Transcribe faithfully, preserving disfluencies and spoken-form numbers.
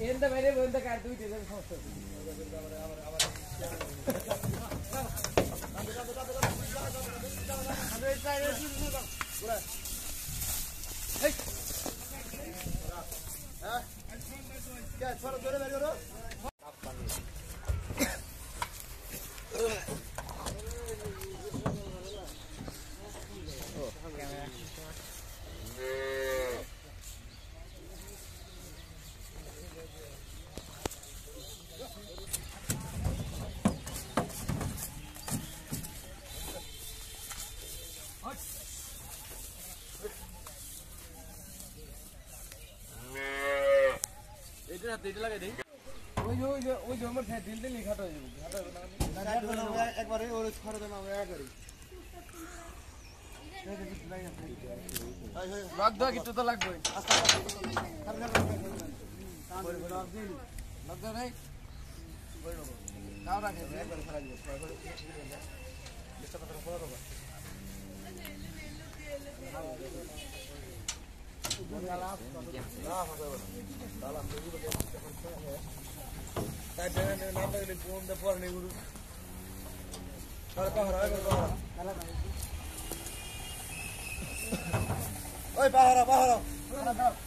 And বাইরে বন্ধ কার দুই দিন সমস্যা क्या छोड़ दो रे मेरे रो এটা দিতে লাগে দেই ওই যে ওই যে ওই যে আমার দিল দিল লিখাটা হয়ে যাবে খাটা হবে না একবারে ওর ছড়া দেব আমরা এক করি রাখ দাও কিছু তো লাগবে আস্তে আস্তে লাগবে নাই বড় বড় নাও রাখে একবারে ফেলা দিও লিস্টটা কথা বলা হবে Oi, pájaro, pájaro.